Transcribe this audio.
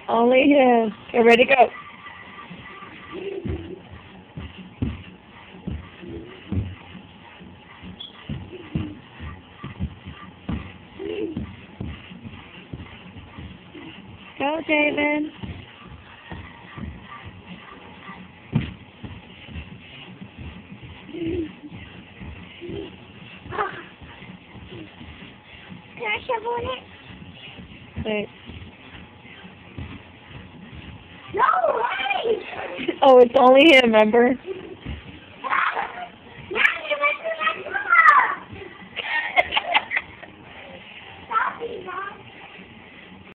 Only him. Get ready to go. Go, Javen. Can I shovel in it? Wait. No way! Oh, it's only him, remember?